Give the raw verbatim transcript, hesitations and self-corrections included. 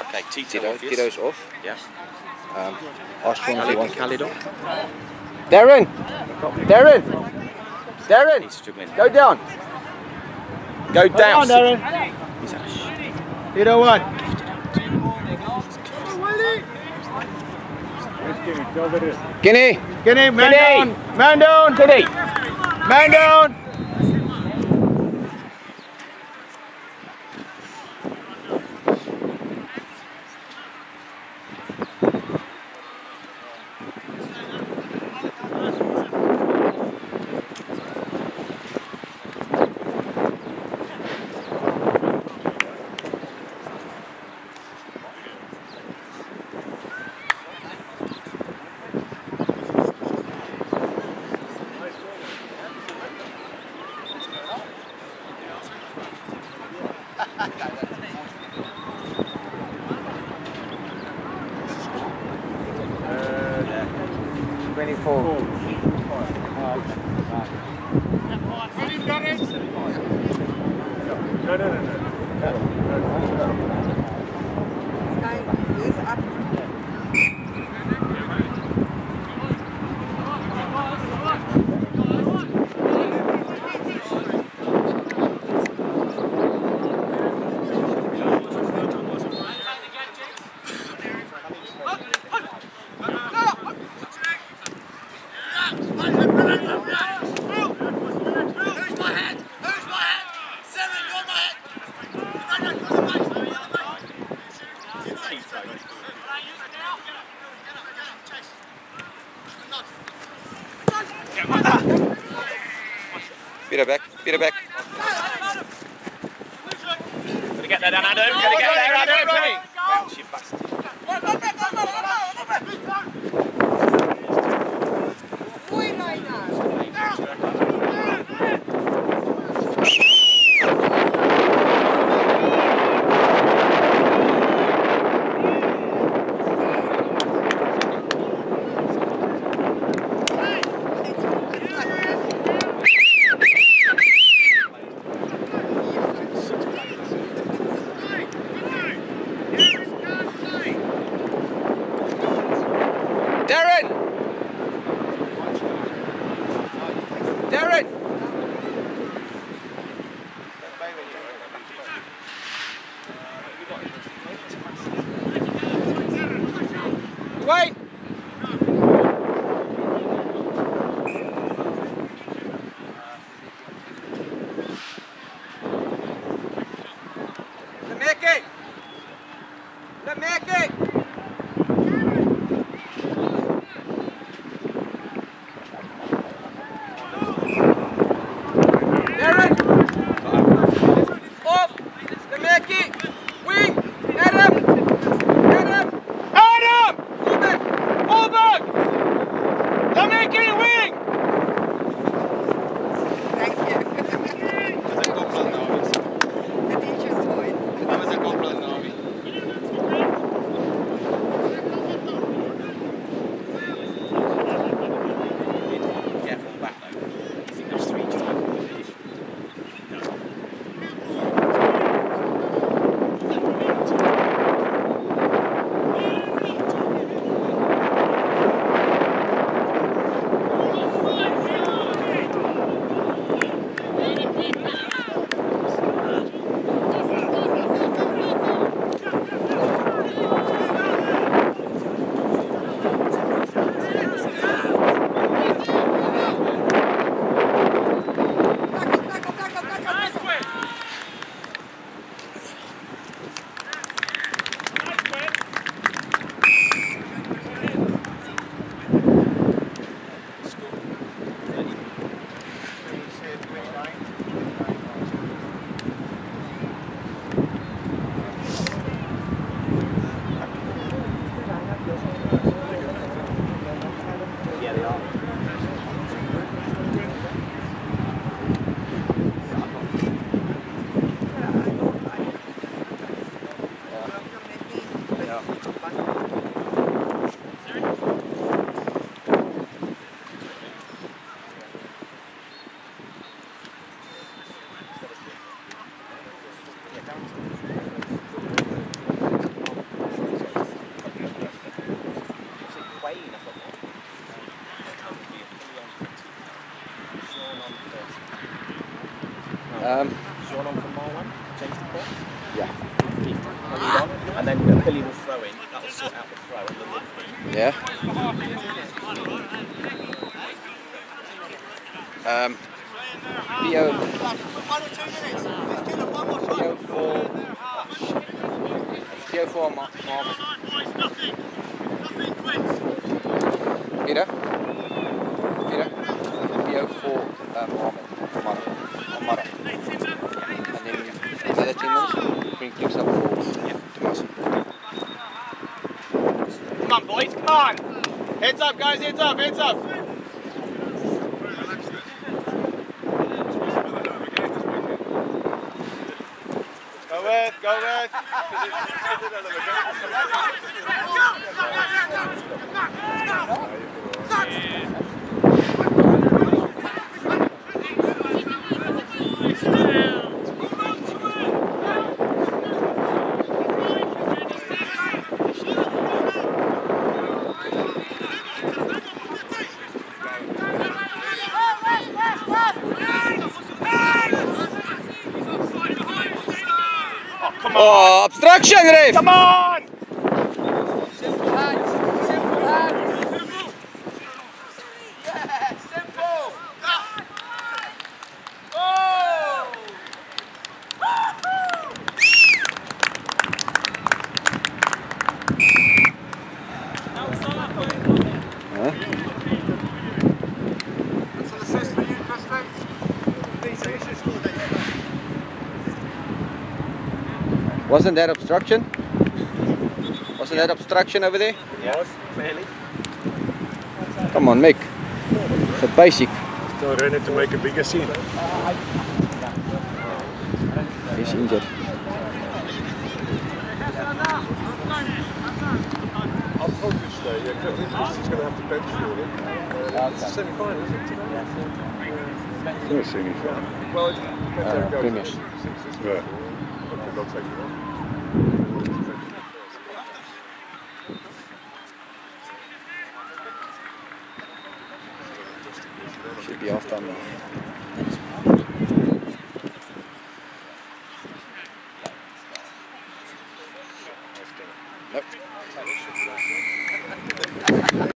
Okay, Tito, Tito, obvious. Tito's off. Yeah. Um, ask Swansea one. Khalid on. Darren! Darren! Darren! He's struggling. Go down! Go down! Come on, Darren! He's had a shit. Tito one. Guinea! Guinea, man Guinea. down! Man down! Guinea! Man down! twenty-four. No, no, no, no. Peter back, Peter back. Gotta get there, Dan Adam. Gotta get there, Adam. Bounce, you bastard. Darren! Darren! Wait! Let me make it! Let me make it! Billy will throw in. That will sort out the throw and the look. Yeah. Um, P O four. P O four Mark. Peter? Peter? P O four uh, Mohammed. Omara. Omara. And then another ten minutes, bring things up for Tomas. Come on, boys, come on! Heads up, guys, heads up, heads up! Go with, go with! Oh, obstruction, Rafe! Come on! Simple hands. Simple hands. Yeah, simple. Oh! Huh? That's an assist for you, Preston. Wasn't that obstruction? Wasn't that obstruction over there? Yes, clearly. Come on, Mick. It's a basic. Still ready to make a bigger scene. He's injured. I'll probably stay, yeah, because he's going to have to bench for it. Uh, it's a semi-final, isn't it, today? It's not semi-final. Well, it depends how it goes. Premiers. Six this week. Yeah. Hopefully they'll take it on. Should be off time now.